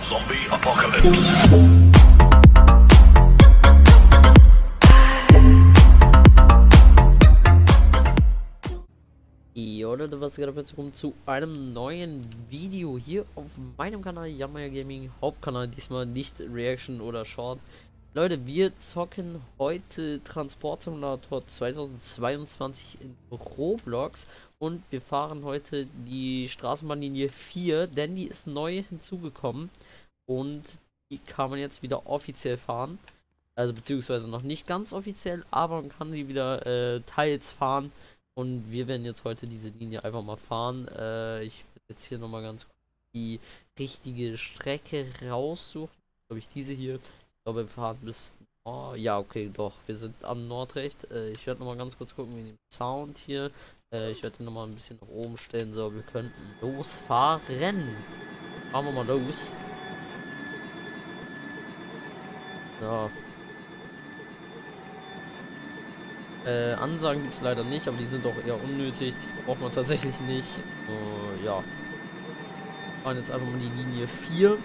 Zombie Apocalypse. Jo Leute, was geht ab? Jetzt willkommen zu einem neuen Video hier auf meinem Kanal Jammer Gaming, Hauptkanal, diesmal nicht Reaction oder Short. Leute, wir zocken heute Transport Simulator 2022 in Roblox und wir fahren heute die Straßenbahnlinie 4, denn die ist neu hinzugekommen und die kann man jetzt wieder offiziell fahren. Also beziehungsweise noch nicht ganz offiziell, aber man kann sie wieder teils fahren. Und wir werden jetzt heute diese Linie einfach mal fahren. Ich werde jetzt hier nochmal ganz kurz die richtige Strecke raussuchen. Glaube ich diese hier. Ich glaube wir fahren bis... Oh, ja, okay, doch. Wir sind am Nordrecht. Ich werde nochmal ganz kurz gucken, wie den Sound hier. Ich werde den nochmal ein bisschen nach oben stellen. So, wir könnten losfahren. Fahren wir mal los. Ja. Ansagen gibt es leider nicht, aber die sind auch eher unnötig. Die braucht man tatsächlich nicht. Ja. Wir fahren jetzt einfach mal die Linie 4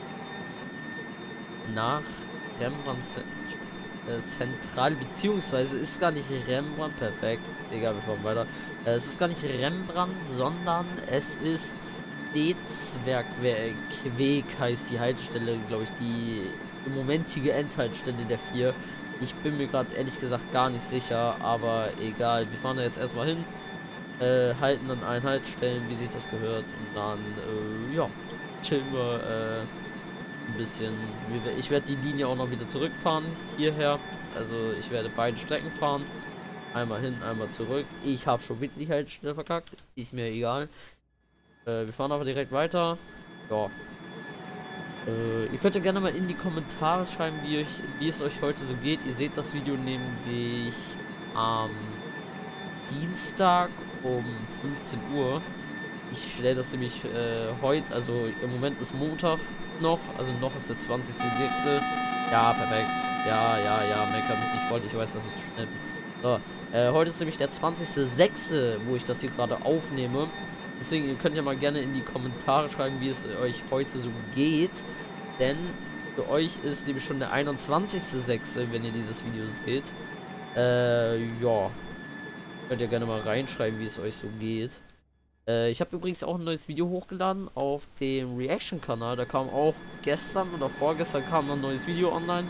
nach Rembrandt Zentral, beziehungsweise ist gar nicht Rembrandt, perfekt. Egal, wir fahren weiter. Es ist gar nicht Rembrandt, sondern es ist Dezwergweg heißt die Haltestelle, glaube ich, die im momentige Endhaltestelle der 4. Ich bin mir gerade ehrlich gesagt gar nicht sicher, aber egal. Wir fahren da jetzt erstmal hin, halten an allen Haltestellen, wie sich das gehört, und dann, ja, chillen wir ein bisschen. Ich werde die Linie auch noch wieder zurückfahren, hierher. Also ich werde beide Strecken fahren. Einmal hin, einmal zurück. Ich habe schon wieder die Haltestelle verkackt. Ist mir egal. Wir fahren aber direkt weiter. Ja. Ihr könnt ja gerne mal in die Kommentare schreiben, wie es euch heute so geht. Ihr seht das Video nämlich am Dienstag um 15 Uhr. Ich stelle das nämlich heute, also im Moment ist Montag noch, also noch ist der 20.06. Ja, perfekt. Ja, mecker mich nicht voll, ich weiß, dass ich zu schnell bin. So, heute ist nämlich der 20.06., wo ich das hier gerade aufnehme. Deswegen, ihr könnt ja mal gerne in die Kommentare schreiben, wie es euch heute so geht. Denn für euch ist nämlich schon der 21.06., wenn ihr dieses Video seht. Ja. Könnt ihr gerne mal reinschreiben, wie es euch so geht. Ich habe übrigens auch ein neues Video hochgeladen auf dem Reaction-Kanal. Da kam auch gestern oder vorgestern kam noch ein neues Video online.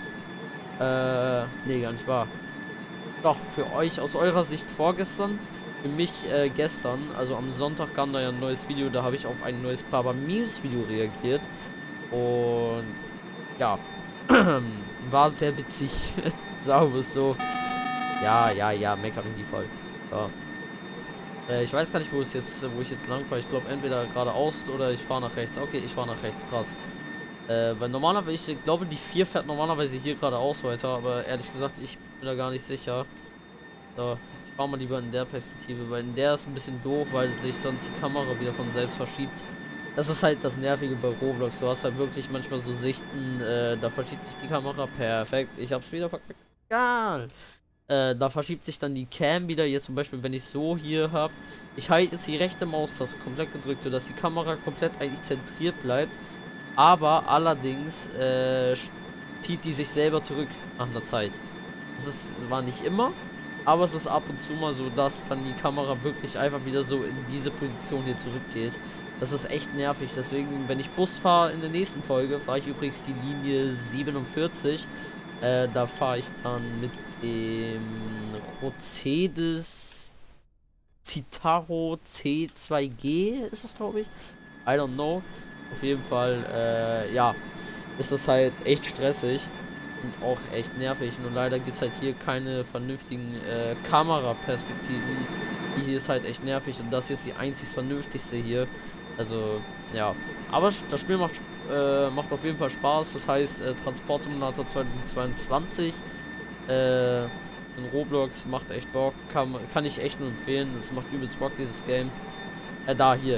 Nee, gar nicht wahr. Doch, für euch aus eurer Sicht vorgestern. Für mich gestern, also am Sonntag kam da ja ein neues Video, da habe ich auf ein neues Baba Memes Video reagiert. Und ja, war sehr witzig, sagen wir es so. Ja, meckern die voll. Ja. Ich weiß gar nicht, wo ich jetzt lang fahre. Ich glaube entweder geradeaus oder ich fahre nach rechts. Okay, ich fahre nach rechts, krass. Weil normalerweise, ich glaube die 4 fährt normalerweise hier geradeaus weiter, aber ehrlich gesagt, ich bin da gar nicht sicher. So. Fahren wir lieber in der Perspektive, weil in der ist ein bisschen doof, weil sich sonst die Kamera wieder von selbst verschiebt. Das ist halt das Nervige bei Roblox. Du hast halt wirklich manchmal so Sichten, da verschiebt sich die Kamera. Perfekt, ich hab's wieder verkackt. Egal. Da verschiebt sich dann die Cam wieder. Hier zum Beispiel, wenn ich so hier habe. Ich halte jetzt die rechte Maustaste komplett gedrückt, sodass die Kamera komplett eigentlich zentriert bleibt. Aber allerdings zieht die sich selber zurück nach einer Zeit. War nicht immer. Aber es ist ab und zu mal so, dass dann die Kamera wirklich einfach wieder so in diese Position hier zurückgeht. Das ist echt nervig. Deswegen, wenn ich Bus fahre in der nächsten Folge, fahre ich übrigens die Linie 47. Da fahre ich dann mit dem Mercedes Citaro C2G, ist es, glaube ich. I don't know. Auf jeden Fall, ja, ist das halt echt stressig. Und auch echt nervig. Nur leider gibt es halt hier keine vernünftigen Kameraperspektiven. Die hier ist halt echt nervig. Und das hier ist die einzig vernünftigste hier. Also, ja. Aber das Spiel macht auf jeden Fall Spaß. Das heißt, Transport Simulator 2022 in Roblox macht echt Bock. Kann ich echt nur empfehlen. Es macht übelst Bock, dieses Game. Da hier.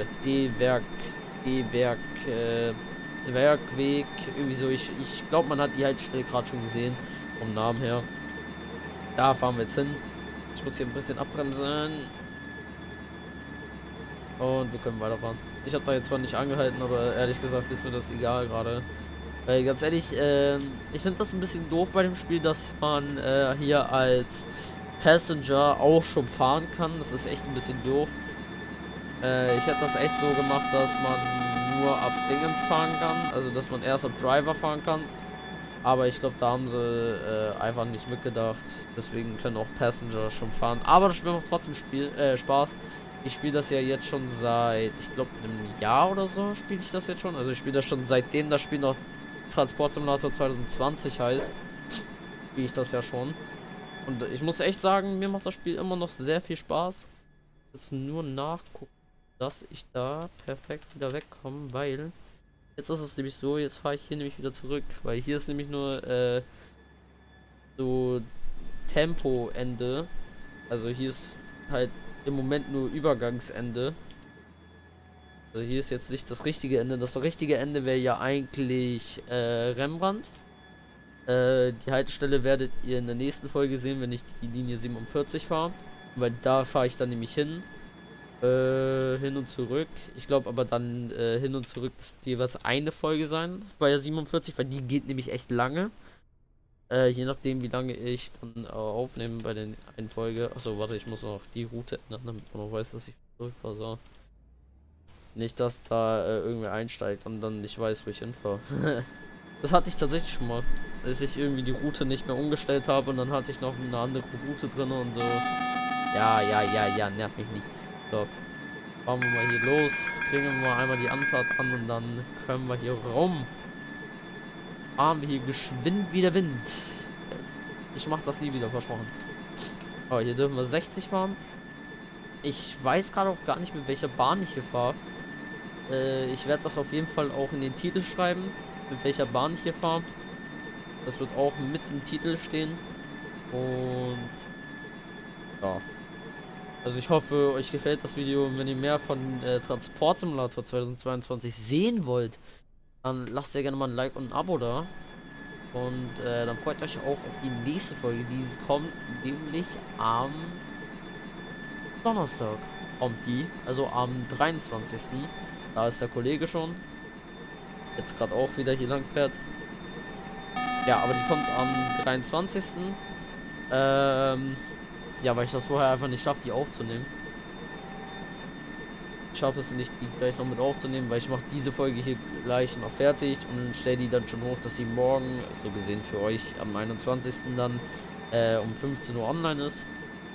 Dwergweg, irgendwie so, ich glaube, man hat die Haltestelle gerade schon gesehen, vom Namen her. Da fahren wir jetzt hin. Ich muss hier ein bisschen abbremsen. Und wir können weiterfahren. Ich habe da jetzt zwar nicht angehalten, aber ehrlich gesagt ist mir das egal gerade. Weil ganz ehrlich, ich finde das ein bisschen doof bei dem Spiel, dass man hier als Passenger auch schon fahren kann. Das ist echt ein bisschen doof. Ich hätte das echt so gemacht, dass man nur ab Dingens fahren kann. Also dass man erst ab Driver fahren kann. Aber ich glaube, da haben sie einfach nicht mitgedacht. Deswegen können auch Passenger schon fahren. Aber das Spiel macht trotzdem Spaß. Ich spiele das ja jetzt schon seit, ich glaube, einem Jahr oder so spiele ich das jetzt schon. Also ich spiele das schon seitdem das Spiel noch Transport Simulator 2020 heißt. Spiele ich das ja schon. Und ich muss echt sagen, mir macht das Spiel immer noch sehr viel Spaß. Jetzt nur nachgucken, dass ich da perfekt wieder wegkomme, weil jetzt ist es nämlich so, jetzt fahre ich hier nämlich wieder zurück, weil hier ist nämlich nur so Tempoende. Also hier ist halt im Moment nur Übergangsende. Also hier ist jetzt nicht das richtige Ende. Das richtige Ende wäre ja eigentlich Rembrandt. Die Haltestelle werdet ihr in der nächsten Folge sehen, wenn ich die Linie 47 fahre. Weil da fahre ich dann nämlich hin. Hin und zurück. Ich glaube aber dann hin und zurück jeweils eine Folge sein bei der 47, weil die geht nämlich echt lange. Je nachdem wie lange ich dann aufnehme bei den einen Folge. Achso, warte, ich muss noch die Route ändern, damit man noch weiß, dass ich zurückfahre. So. Nicht, dass da irgendwer einsteigt und dann nicht weiß, wo ich hinfahre. Das hatte ich tatsächlich schon mal. Dass ich irgendwie die Route nicht mehr umgestellt habe und dann hatte ich noch eine andere Route drin und so. Ja, nerv mich nicht. So, fahren wir mal hier los, klingeln wir mal einmal die Anfahrt an und dann können wir hier rum. Fahren wir hier geschwind wie der Wind. Ich mach das nie wieder, versprochen. Oh, hier dürfen wir 60 fahren. Ich weiß gerade auch gar nicht, mit welcher Bahn ich hier fahre. Ich werde das auf jeden Fall auch in den Titel schreiben, mit welcher Bahn ich hier fahre. Das wird auch mit im Titel stehen. Und ja. Also ich hoffe, euch gefällt das Video. Und wenn ihr mehr von Transport Simulator 2022 sehen wollt, dann lasst ihr gerne mal ein Like und ein Abo da. Und dann freut euch auch auf die nächste Folge. Die kommt nämlich am Donnerstag. Kommt die. Also am 23. Da ist der Kollege schon. Jetzt gerade auch wieder hier lang fährt. Ja, aber die kommt am 23. Ja, weil ich das vorher einfach nicht schaffe, die aufzunehmen. Ich schaffe es nicht, die gleich noch mit aufzunehmen, weil ich mache diese Folge hier gleich noch fertig und stelle die dann schon hoch, dass sie morgen, so gesehen für euch, am 21. dann um 15 Uhr online ist.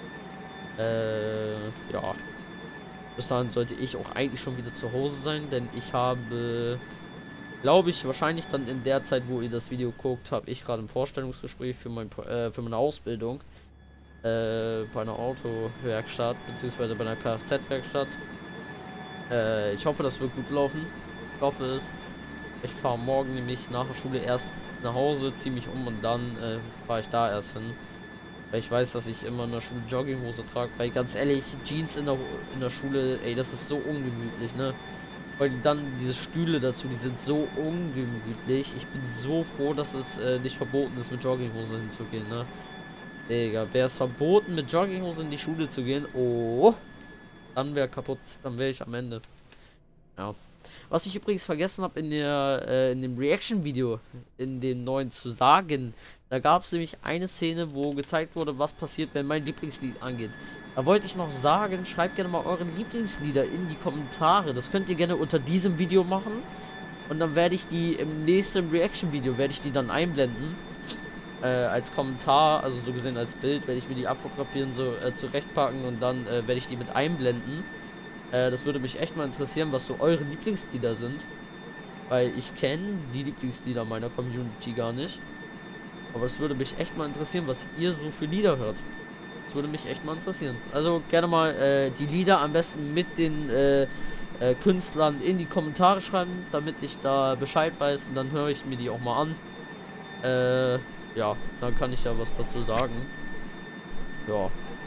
Ja. Bis dahin sollte ich auch eigentlich schon wieder zu Hause sein, denn ich habe, glaube ich, wahrscheinlich dann in der Zeit, wo ihr das Video guckt, habe ich gerade ein Vorstellungsgespräch für für meine Ausbildung. Bei einer Autowerkstatt beziehungsweise bei einer Kfz-Werkstatt. Ich hoffe, das wird gut laufen. Ich hoffe es. Ich fahre morgen nämlich nach der Schule erst nach Hause, ziehe mich um und dann fahre ich da erst hin. Weil ich weiß, dass ich immer in der Schule Jogginghose trage. Weil ganz ehrlich, Jeans in der Schule, ey, das ist so ungemütlich, ne? Weil dann diese Stühle dazu, die sind so ungemütlich. Ich bin so froh, dass es nicht verboten ist, mit Jogginghose hinzugehen, ne? Digga, wäre es verboten, mit Jogginghose in die Schule zu gehen, oh, dann wäre kaputt, dann wäre ich am Ende. Ja. Was ich übrigens vergessen habe in dem Reaction-Video, in dem neuen zu sagen, da gab es nämlich eine Szene, wo gezeigt wurde, was passiert, wenn mein Lieblingslied angeht. Da wollte ich noch sagen, schreibt gerne mal eure Lieblingslieder in die Kommentare. Das könnt ihr gerne unter diesem Video machen. Und dann werde ich die im nächsten Reaction-Video, werde ich die dann einblenden. Als Kommentar, also so gesehen als Bild, werde ich mir die abfotografieren, so zurechtpacken und dann werde ich die mit einblenden. Das würde mich echt mal interessieren, was so eure Lieblingslieder sind. Weil ich kenne die Lieblingslieder meiner Community gar nicht. Aber es würde mich echt mal interessieren, was ihr so für Lieder hört. Das würde mich echt mal interessieren. Also gerne mal die Lieder am besten mit den Künstlern in die Kommentare schreiben, damit ich da Bescheid weiß und dann höre ich mir die auch mal an. Ja, dann kann ich ja was dazu sagen. Ja.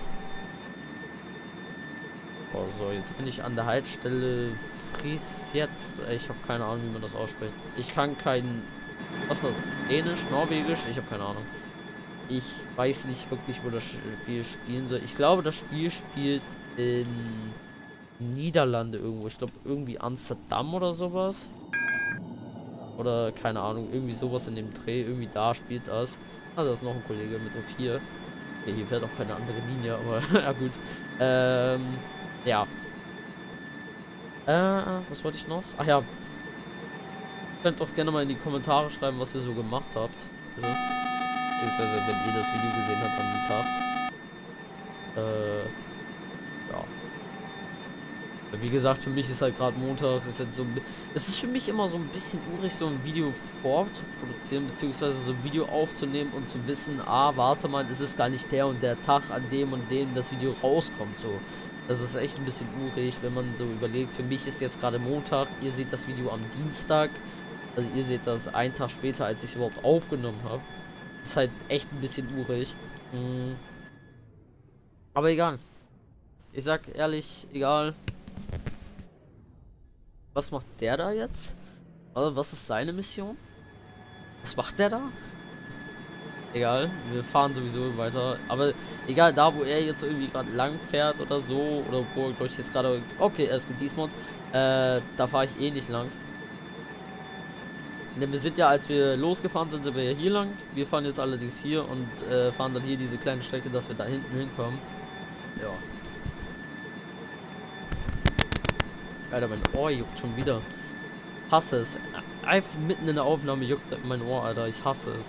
Oh, so, jetzt bin ich an der Haltestelle Fries jetzt. Ich habe keine Ahnung, wie man das ausspricht. Ich kann kein... Was ist das? Dänisch, Norwegisch? Ich habe keine Ahnung. Ich weiß nicht wirklich, wo das Spiel spielen soll. Ich glaube, das Spiel spielt in Niederlande irgendwo. Ich glaube irgendwie Amsterdam oder sowas. Oder keine Ahnung, irgendwie sowas in dem Dreh. Irgendwie da spielt das. Ah, da ist noch ein Kollege mit O4. Okay, hier fährt auch keine andere Linie, aber ja gut. Ja. Was wollte ich noch? Ach ja. Könnt doch gerne mal in die Kommentare schreiben, was ihr so gemacht habt. Bitte. Beziehungsweise, wenn ihr das Video gesehen habt an dem Tag. Ja. Wie gesagt, für mich ist halt gerade Montag, es ist halt so, es ist für mich immer so ein bisschen urig, so ein Video vorzuproduzieren, beziehungsweise so ein Video aufzunehmen und zu wissen, warte mal, es ist gar nicht der und der Tag, an dem und dem das Video rauskommt, so. Das ist echt ein bisschen urig, wenn man so überlegt, für mich ist jetzt gerade Montag, ihr seht das Video am Dienstag, also ihr seht das einen Tag später, als ich es überhaupt aufgenommen habe. Ist halt echt ein bisschen urig. Aber egal. Ich sag ehrlich, egal. Was macht der da jetzt? Also, was ist seine Mission? Was macht der da? Egal, wir fahren sowieso weiter. Aber egal, da wo er jetzt irgendwie gerade lang fährt oder so, oder wo glaube ich jetzt gerade. Okay, er ist gedesmont. Da fahre ich eh nicht lang. Denn wir sind ja, als wir losgefahren sind, sind wir ja hier lang. Wir fahren jetzt allerdings hier und fahren dann hier diese kleine Strecke, dass wir da hinten hinkommen. Ja. Alter, mein Ohr juckt schon wieder. Hasse es. Einfach mitten in der Aufnahme juckt mein Ohr, Alter. Ich hasse es.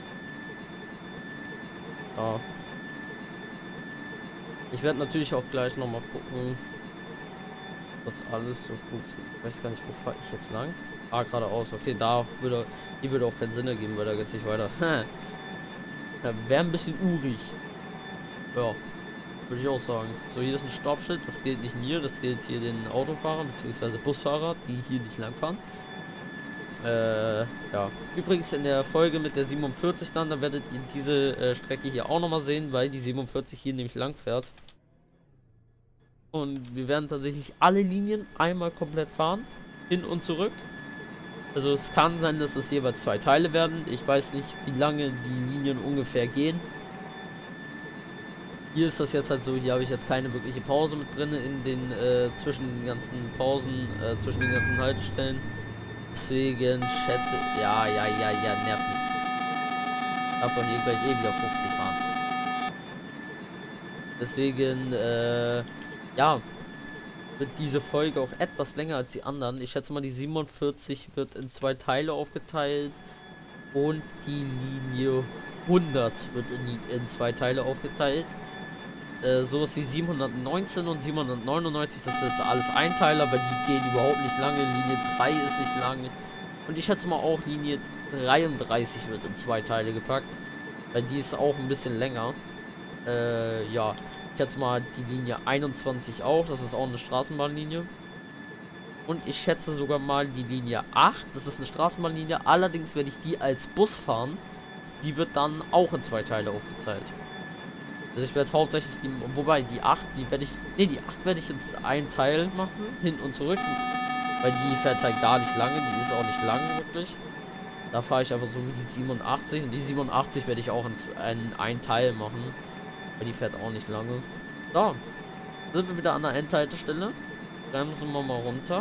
Ja. Ich werde natürlich auch gleich nochmal gucken, was alles so funktioniert. Ich weiß gar nicht, wo fahre ich jetzt lang? Geradeaus. Okay, die würde auch keinen Sinn ergeben, weil da geht's nicht weiter. Ja, wäre ein bisschen urig. Ja, würde ich auch sagen. So, hier ist ein Stoppschild. Das gilt nicht mir, das gilt hier den Autofahrern bzw. Busfahrer, die hier nicht lang fahren. Ja. Übrigens in der Folge mit der 47 dann werdet ihr diese Strecke hier auch nochmal sehen, weil die 47 hier nämlich lang fährt. Und wir werden tatsächlich alle Linien einmal komplett fahren. Hin und zurück. Also es kann sein, dass es jeweils 2 Teile werden. Ich weiß nicht, wie lange die Linien ungefähr gehen. Hier ist das jetzt halt so, hier habe ich jetzt keine wirkliche Pause mit drin in den zwischen den ganzen Pausen, zwischen den ganzen Haltestellen. Deswegen schätze, ja, nervt mich. Darf doch hier gleich eh wieder 50 fahren. Deswegen, ja, wird diese Folge auch etwas länger als die anderen. Ich schätze mal, die 47 wird in 2 Teile aufgeteilt und die Linie 100 wird in 2 Teile aufgeteilt. Sowas wie 719 und 799, das ist alles Einteiler, weil die gehen überhaupt nicht lange. Linie 3 ist nicht lang. Und ich schätze mal auch Linie 33 wird in 2 Teile gepackt, weil die ist auch ein bisschen länger. Ja, ich schätze mal die Linie 21 auch, das ist auch eine Straßenbahnlinie. Und ich schätze sogar mal die Linie 8, das ist eine Straßenbahnlinie, allerdings werde ich die als Bus fahren. Die wird dann auch in 2 Teile aufgeteilt. Also ich werde hauptsächlich wobei die 8, die 8 werde ich jetzt einen Teil machen, hin und zurück, weil die fährt halt gar nicht lange, die ist auch nicht lang wirklich. Da fahre ich einfach so wie die 87 und die 87 werde ich auch in einen Teil machen, weil die fährt auch nicht lange. So, sind wir wieder an der Endhaltestelle, bremsen wir mal runter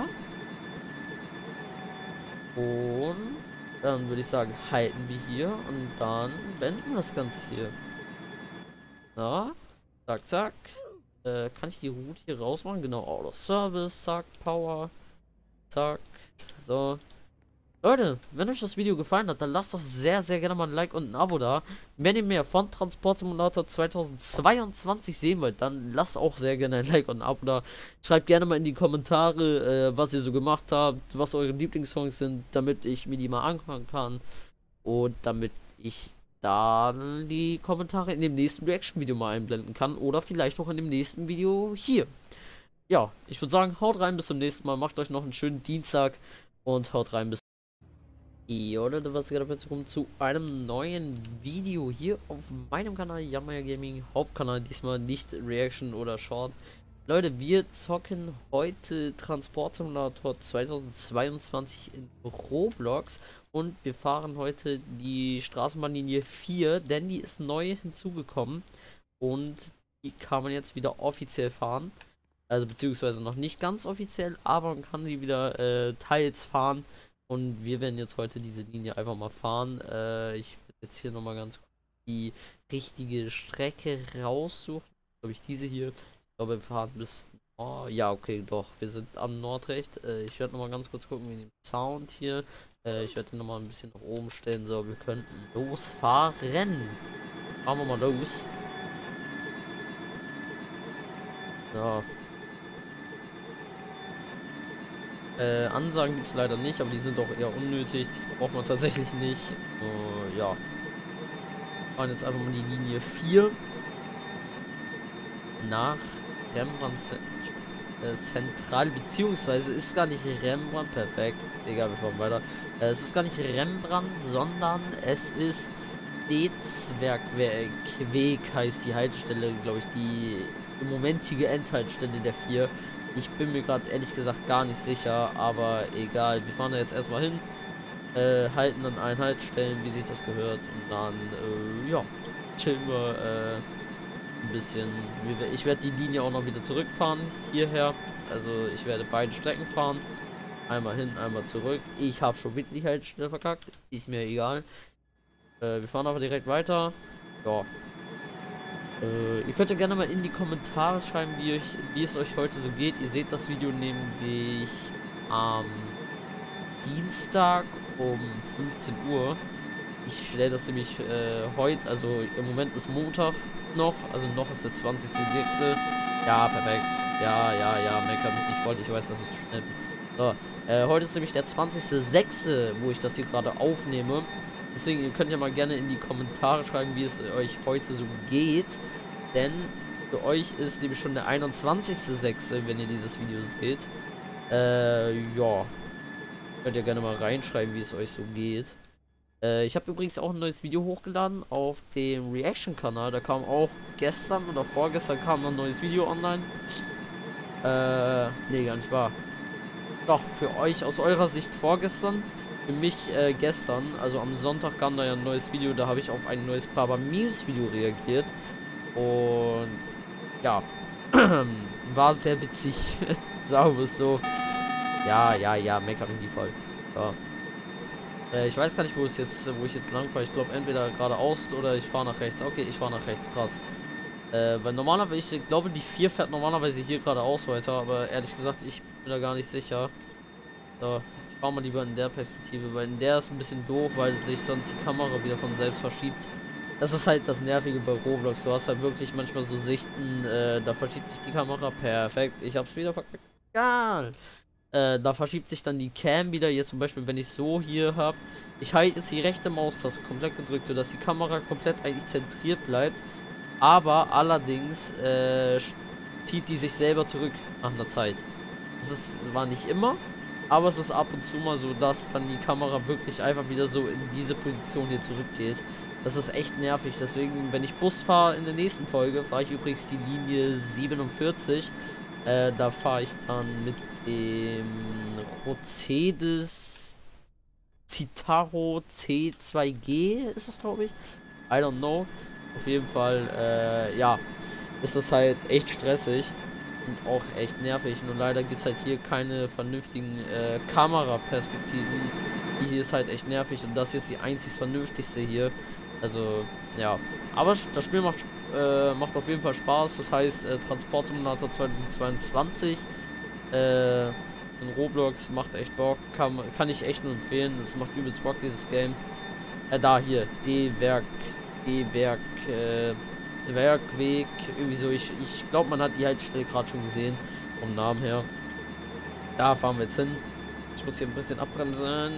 und dann würde ich sagen, halten wir hier und dann beenden wir das Ganze hier. Ja, zack, zack. Kann ich die Route hier rausmachen? Genau, Auto Service, zack, Power, zack. So. Leute, wenn euch das Video gefallen hat, dann lasst doch sehr, sehr gerne mal ein Like und ein Abo da. Wenn ihr mehr von Transport Simulator 2022 sehen wollt, dann lasst auch sehr gerne ein Like und ein Abo da. Schreibt gerne mal in die Kommentare, was ihr so gemacht habt, was eure Lieblingssongs sind, damit ich mir die mal anfangen kann. Und damit ich dann die Kommentare in dem nächsten Reaction-Video mal einblenden kann. Oder vielleicht auch in dem nächsten Video hier. Ja, ich würde sagen, haut rein, bis zum nächsten Mal. Macht euch noch einen schönen Dienstag und haut rein, bis ja, Leute, was geht ab, jetzt kommt zu einem neuen Video hier auf meinem Kanal, Jammer Gaming, Hauptkanal, diesmal nicht Reaction oder Short. Leute, wir zocken heute Transport Simulator 2022 in Roblox und wir fahren heute die Straßenbahnlinie 4, denn die ist neu hinzugekommen und die kann man jetzt wieder offiziell fahren. Also beziehungsweise noch nicht ganz offiziell, aber man kann sie wieder teils fahren. Und wir werden jetzt heute diese Linie einfach mal fahren. Ich werde jetzt hier nochmal ganz kurz die richtige Strecke raussuchen. Glaube ich diese hier. Ich glaube, wir fahren bis... Oh, ja, okay, doch. Wir sind am Nordrecht. Ich werde nochmal ganz kurz gucken, wie den Sound hier. Ich werde ihn nochmal ein bisschen nach oben stellen. So, wir könnten losfahren. Fahren wir mal los. Ja. Ansagen gibt es leider nicht, aber die sind auch eher unnötig. Die braucht man tatsächlich nicht. Ja. Wir fahren jetzt einfach mal die Linie 4 nach Rembrandt Zentral, beziehungsweise ist gar nicht Rembrandt, perfekt. Egal, wir fahren weiter. Es ist gar nicht Rembrandt, sondern es ist Dezwergweg heißt die Haltestelle, glaube ich, die im momentige Endhaltestelle der 4. Ich bin mir gerade ehrlich gesagt gar nicht sicher, aber egal. Wir fahren da jetzt erstmal hin, halten an allen Haltestellen, wie sich das gehört, und dann, ja, chillen wir ein bisschen. Ich werde die Linie auch noch wieder zurückfahren, hierher. Also ich werde beide Strecken fahren. Einmal hin, einmal zurück. Ich habe schon wieder die Haltestelle verkackt. Ist mir egal. Wir fahren aber direkt weiter. Ja. Ihr könnt ja gerne mal in die Kommentare schreiben, wie es euch heute so geht. Ihr seht das Video nämlich am Dienstag um 15 Uhr. Ich stelle das nämlich heute, also im Moment ist Montag noch, also noch ist der 20.06. Ja, perfekt. Ja, mecker mich nicht voll, ich weiß, dass ich zu schnell bin. So, heute ist nämlich der 20.06., wo ich das hier gerade aufnehme. Deswegen, ihr könnt ja mal gerne in die Kommentare schreiben, wie es euch heute so geht. Denn für euch ist nämlich schon der 21.06., wenn ihr dieses Video seht. Ja. Könnt ihr gerne mal reinschreiben, wie es euch so geht. Ich habe übrigens auch ein neues Video hochgeladen auf dem Reaction-Kanal. Da kam auch gestern oder vorgestern kam noch ein neues Video online. Nee, gar nicht wahr. Doch, für euch aus eurer Sicht vorgestern. Für mich gestern, also am Sonntag kam da ja ein neues Video. Da habe ich auf ein neues Baba Memes Video reagiert. Und ja, war sehr witzig. Sagen wir es so. Ja, meckern die voll. Ja. Ich weiß gar nicht, wo ich jetzt lang fahre. Ich glaube entweder geradeaus oder ich fahre nach rechts. Okay, ich fahre nach rechts, krass. Weil normalerweise, ich glaube, die 4 fährt normalerweise hier geradeaus weiter, aber ehrlich gesagt, ich bin da gar nicht sicher. So, ich fahre mal lieber in der Perspektive, weil in der ist ein bisschen doof, weil sich sonst die Kamera wieder von selbst verschiebt. Das ist halt das Nervige bei Roblox. Du hast halt wirklich manchmal so Sichten, da verschiebt sich die Kamera. Perfekt, ich hab's wieder verkackt. Egal. Da verschiebt sich dann die Cam wieder. Hier zum Beispiel, wenn ich so hier habe. Ich halte jetzt die rechte Maustaste komplett gedrückt, sodass die Kamera komplett eigentlich zentriert bleibt. Aber allerdings zieht die sich selber zurück nach einer Zeit. War nicht immer, aber es ist ab und zu mal so, dass dann die Kamera wirklich einfach wieder so in diese Position hier zurückgeht. Das ist echt nervig. Deswegen, wenn ich Bus fahre in der nächsten Folge, fahre ich übrigens die Linie 47. Da fahre ich dann mit dem Mercedes Citaro C2G ist es, glaube ich. I don't know. Auf jeden Fall, ja, ist das halt echt stressig und auch echt nervig. Nur leider gibt es halt hier keine vernünftigen Kameraperspektiven. Die hier ist halt echt nervig und das hier ist die einzig vernünftigste hier. Also, ja. Aber das Spiel macht auf jeden Fall Spaß. Das heißt, Transport Simulator 2022 in Roblox macht echt Bock. Kann ich echt nur empfehlen. Es macht übelst Bock, dieses Game. Da hier, Dwergweg, irgendwie so, ich glaube, man hat die Haltestelle gerade schon gesehen, vom Namen her. Da fahren wir jetzt hin. Ich muss hier ein bisschen abbremsen.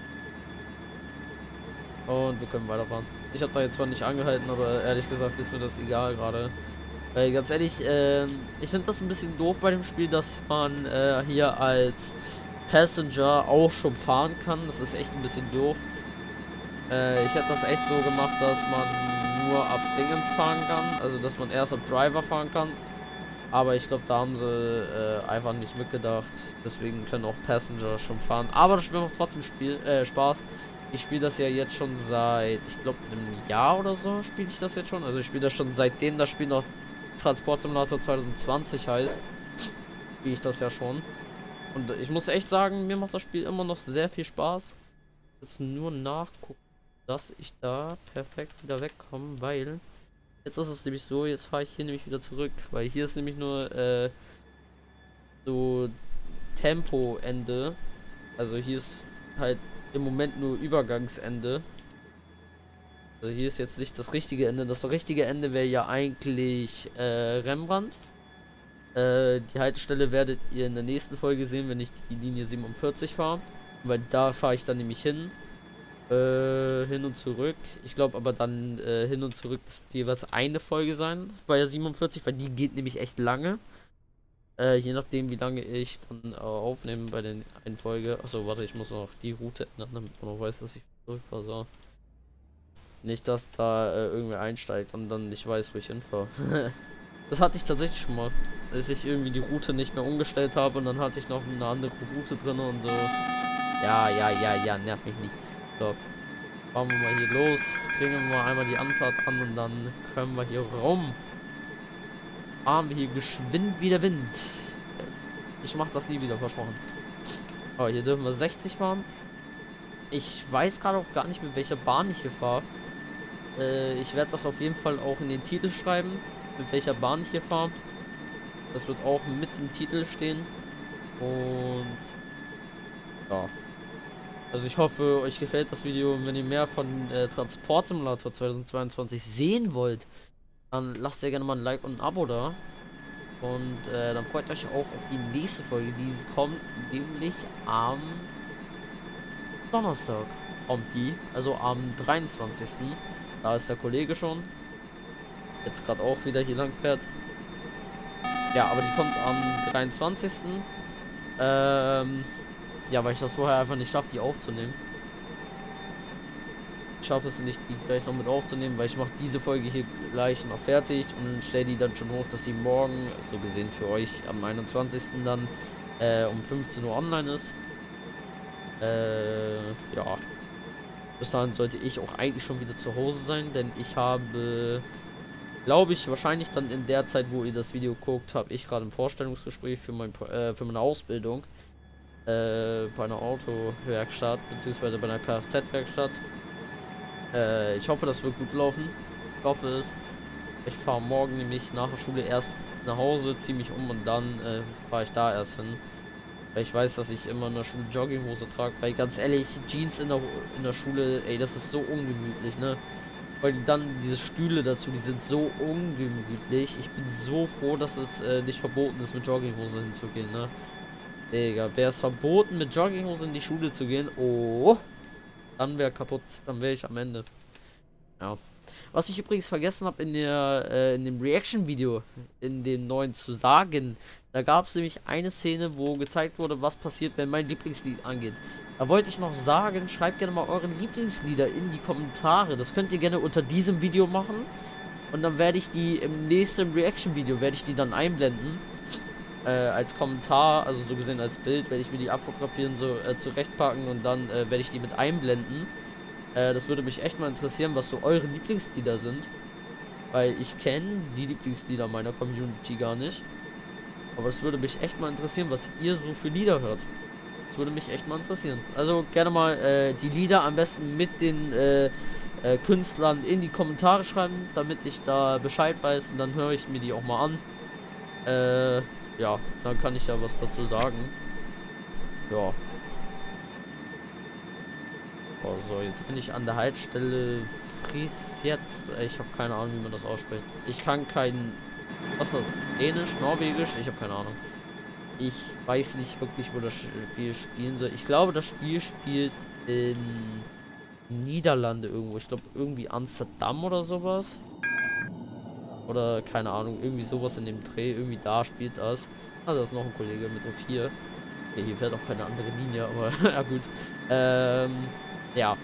Und wir können weiterfahren. Ich habe da jetzt zwar nicht angehalten, aber ehrlich gesagt ist mir das egal gerade. Weil ganz ehrlich, ich finde das ein bisschen doof bei dem Spiel, dass man hier als Passenger auch schon fahren kann. Das ist echt ein bisschen doof. Ich hätte das echt so gemacht, dass man nur ab Dingens fahren kann. Also, dass man erst ab Driver fahren kann. Aber ich glaube, da haben sie einfach nicht mitgedacht. Deswegen können auch Passenger schon fahren. Aber das Spiel macht trotzdem Spaß. Ich spiele das ja jetzt schon seit, ich glaube, einem Jahr oder so spiele ich das jetzt schon. Also ich spiele das schon seitdem das Spiel noch Transport Simulator 2020 heißt. spiele ich das ja schon. Und ich muss echt sagen, mir macht das Spiel immer noch sehr viel Spaß. Jetzt nur nachgucken, dass ich da perfekt wieder wegkomme, weil jetzt ist es nämlich so, jetzt fahre ich hier nämlich wieder zurück, weil hier ist nämlich nur so Tempoende. Also hier ist halt im Moment nur Übergangsende. Also hier ist jetzt nicht das richtige Ende. Das richtige Ende wäre ja eigentlich Rembrandt. Die Haltestelle werdet ihr in der nächsten Folge sehen, wenn ich die Linie 47 fahre. Weil da fahre ich dann nämlich hin. Hin und zurück. Ich glaube aber dann hin und zurück das wird jeweils eine Folge sein bei der 47, weil die geht nämlich echt lange. Je nachdem wie lange ich dann aufnehme bei den einen Folge. Achso, warte, ich muss noch die Route ändern, damit man noch weiß, dass ich zurückfahre. So. Nicht, dass da irgendwer einsteigt und dann nicht weiß, wo ich hinfahre. Das hatte ich tatsächlich schon mal. Dass ich irgendwie die Route nicht mehr umgestellt habe und dann hatte ich noch eine andere Route drin und so. Ja, nerv mich nicht. So, fahren wir mal hier los. Klingeln wir mal einmal die Anfahrt an und dann können wir hier rum. Fahren wir hier geschwind wie der Wind. Ich mach das nie wieder, versprochen. Oh, hier dürfen wir 60 fahren. Ich weiß gerade auch gar nicht, mit welcher Bahn ich hier fahre. Ich werde das auf jeden Fall auch in den Titel schreiben, mit welcher Bahn ich hier fahre. Das wird auch mit im Titel stehen. Und ja. Also ich hoffe, euch gefällt das Video. Und wenn ihr mehr von Transport Simulator 2022 sehen wollt, dann lasst ihr gerne mal ein Like und ein Abo da. Und dann freut euch auch auf die nächste Folge. Die kommt nämlich am Donnerstag. Kommt die. Also am 23. Da ist der Kollege schon. Jetzt gerade auch wieder hier lang fährt. Ja, aber die kommt am 23. Ja, weil ich das vorher einfach nicht schaffe, die aufzunehmen. Ich schaffe es nicht, die gleich noch mit aufzunehmen, weil ich mache diese Folge hier gleich noch fertig und stelle die dann schon hoch, dass sie morgen, so gesehen für euch, am 21. dann um 15 Uhr online ist. Ja. Bis dahin sollte ich auch eigentlich schon wieder zu Hause sein, denn ich habe, glaube ich, wahrscheinlich dann in der Zeit, wo ihr das Video guckt, habe ich gerade ein Vorstellungsgespräch für für meine Ausbildung. Bei einer Autowerkstatt, beziehungsweise bei einer Kfz-Werkstatt. Ich hoffe, das wird gut laufen. Ich hoffe es. Ich fahre morgen nämlich nach der Schule erst nach Hause, ziehe mich um und dann fahre ich da erst hin. Weil ich weiß, dass ich immer in der Schule Jogginghose trage. Weil ganz ehrlich, Jeans in der Schule, ey, das ist so ungemütlich, ne? Weil dann diese Stühle dazu, die sind so ungemütlich. Ich bin so froh, dass es nicht verboten ist, mit Jogginghose hinzugehen, ne? Digga, wäre es verboten, mit Jogginghose in die Schule zu gehen, oh, dann wäre kaputt, dann wäre ich am Ende. Ja. Was ich übrigens vergessen habe in dem Reaction-Video, in dem neuen zu sagen, da gab es nämlich eine Szene, wo gezeigt wurde, was passiert, wenn mein Lieblingslied angeht. Da wollte ich noch sagen, schreibt gerne mal eure Lieblingslieder in die Kommentare. Das könnt ihr gerne unter diesem Video machen. Und dann werde ich die im nächsten Reaction-Video, werde ich die dann einblenden. Als Kommentar, also so gesehen als Bild, werde ich mir die abfotografieren, so zurechtpacken und dann werde ich die mit einblenden. Das würde mich echt mal interessieren, was so eure Lieblingslieder sind. Weil ich kenne die Lieblingslieder meiner Community gar nicht. Aber es würde mich echt mal interessieren, was ihr so für Lieder hört. Das würde mich echt mal interessieren. Also gerne mal die Lieder am besten mit den Künstlern in die Kommentare schreiben, damit ich da Bescheid weiß und dann höre ich mir die auch mal an. Ja, dann kann ich ja was dazu sagen. Ja. Oh, so, jetzt bin ich an der Haltestelle Fries jetzt. Ich habe keine Ahnung, wie man das ausspricht. Ich kann kein... Was ist das? Dänisch, Norwegisch? Ich habe keine Ahnung. Ich weiß nicht wirklich, wo das Spiel spielen soll. Ich glaube, das Spiel spielt in Niederlande irgendwo. Ich glaube, irgendwie Amsterdam oder sowas. Oder keine Ahnung, irgendwie sowas in dem Dreh. Irgendwie da spielt das. Ah, da ist noch ein Kollege mit O4. Okay, hier fährt auch keine andere Linie, aber ja gut. Ja.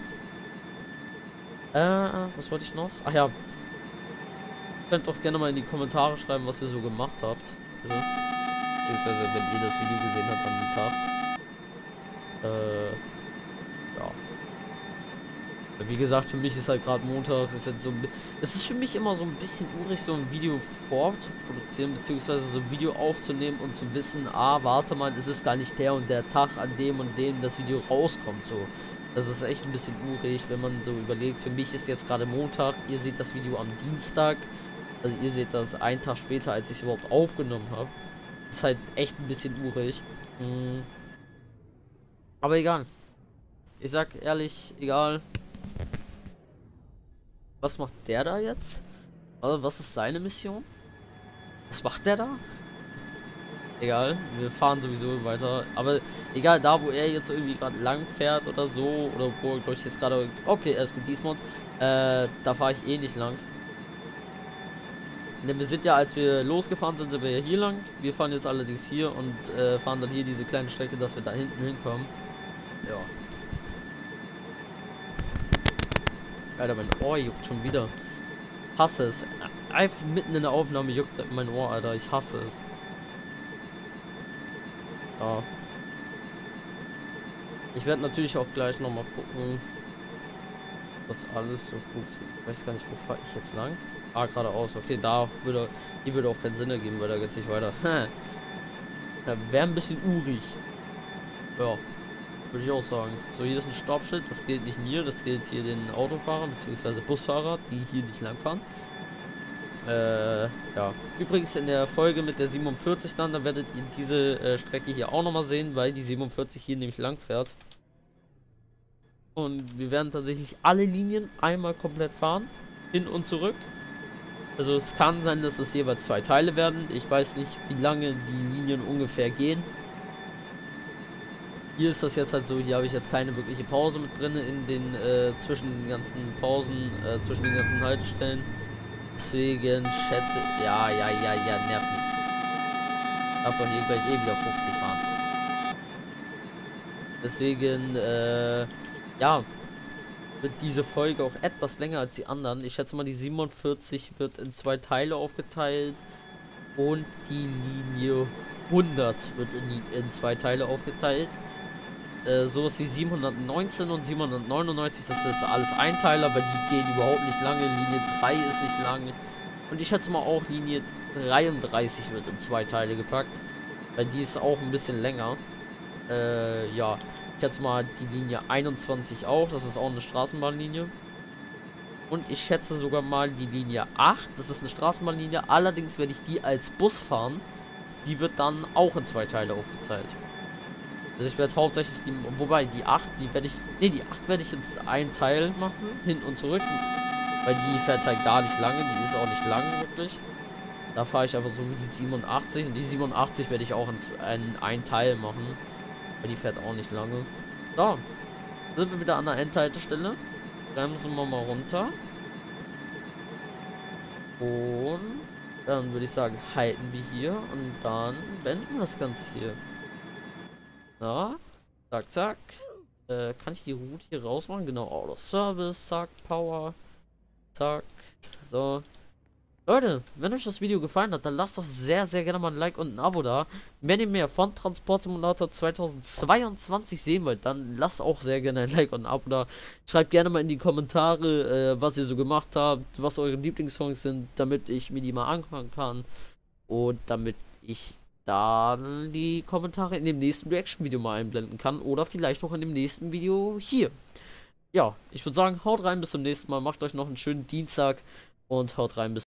Was wollte ich noch? Ach ja. Könnt doch gerne mal in die Kommentare schreiben, was ihr so gemacht habt. Bitte. Beziehungsweise, wenn ihr das Video gesehen habt am Tag. Ja. Wie gesagt, für mich ist halt gerade Montag, es ist für mich immer so ein bisschen urig, so ein Video vorzuproduzieren, beziehungsweise so ein Video aufzunehmen und zu wissen, warte mal, es ist gar nicht der und der Tag, an dem und dem das Video rauskommt, so. Das ist echt ein bisschen urig, wenn man so überlegt, für mich ist jetzt gerade Montag, ihr seht das Video am Dienstag, also ihr seht das einen Tag später, als ich es überhaupt aufgenommen habe. Ist halt echt ein bisschen urig. Aber egal. Ich sag ehrlich, egal. Was macht der da jetzt? Also, was ist seine Mission? Was macht der da? Egal, wir fahren sowieso weiter. Aber egal, da wo er jetzt irgendwie gerade lang fährt oder so, oder wo ich jetzt gerade. Okay, er ist gedesmont. Da fahre ich eh nicht lang. Denn wir sind ja, als wir losgefahren sind, sind wir ja hier lang. Wir fahren jetzt allerdings hier und fahren dann hier diese kleine Strecke, dass wir da hinten hinkommen. Ja. Alter, mein Ohr juckt schon wieder. Hasse es. Einfach mitten in der Aufnahme juckt mein Ohr, Alter. Ich hasse es. Ja. Ich werde natürlich auch gleich nochmal gucken, was alles so funktioniert. Ich weiß gar nicht, wo fahre ich jetzt lang? Geradeaus. Okay, hier würde auch keinen Sinn ergeben, weil da geht es nicht weiter. Ja, wäre ein bisschen urig. Ja. Würde ich auch sagen. So, hier ist ein Stoppschild, das gilt nicht mir, das gilt hier den Autofahrern bzw. Busfahrer, die hier nicht lang fahren. Ja. Übrigens in der Folge mit der 47 dann werdet ihr diese Strecke hier auch nochmal sehen, weil die 47 hier nämlich lang fährt. Und wir werden tatsächlich alle Linien einmal komplett fahren, hin und zurück. Also es kann sein, dass es jeweils 2 Teile werden. Ich weiß nicht, wie lange die Linien ungefähr gehen. Hier ist das jetzt halt so, hier habe ich jetzt keine wirkliche Pause mit drin in den zwischen den ganzen Pausen, zwischen den ganzen Haltestellen. Deswegen schätze, ja, nervt mich. Darf doch hier gleich eh wieder 50 fahren. Deswegen, ja, wird diese Folge auch etwas länger als die anderen. Ich schätze mal, die 47 wird in 2 Teile aufgeteilt und die Linie 100 wird in 2 Teile aufgeteilt. Sowas wie 719 und 799, das ist alles Einteiler, weil die gehen überhaupt nicht lange. Linie 3 ist nicht lang. Und ich schätze mal auch Linie 33 wird in 2 Teile gepackt, weil die ist auch ein bisschen länger. Ja, ich schätze mal die Linie 21 auch, das ist auch eine Straßenbahnlinie. Und ich schätze sogar mal die Linie 8, das ist eine Straßenbahnlinie, allerdings werde ich die als Bus fahren. Die wird dann auch in 2 Teile aufgeteilt. Also ich werde hauptsächlich wobei die 8, die 8 werde ich jetzt einen Teil machen, hin und zurück, weil die fährt halt gar nicht lange, die ist auch nicht lang wirklich. Da fahre ich einfach so wie die 87 und die 87 werde ich auch in einen Teil machen, weil die fährt auch nicht lange. So, sind wir wieder an der Endhaltestelle, bremsen wir mal runter und dann würde ich sagen, halten wir hier und dann beenden wir das Ganze hier. Ja, zack, zack. Kann ich die Route hier rausmachen? Genau, Auto Service, zack, Power, zack. So. Leute, wenn euch das Video gefallen hat, dann lasst doch sehr, sehr gerne mal ein Like und ein Abo da. Wenn ihr mehr von Transport Simulator 2022 sehen wollt, dann lasst auch sehr gerne ein Like und ein Abo da. Schreibt gerne mal in die Kommentare, was ihr so gemacht habt, was eure Lieblingssongs sind, damit ich mir die mal anfangen kann. Und damit ich dann die Kommentare in dem nächsten Reaction-Video mal einblenden kann. Oder vielleicht auch in dem nächsten Video hier. Ja, ich würde sagen, haut rein, bis zum nächsten Mal. Macht euch noch einen schönen Dienstag und haut rein, bis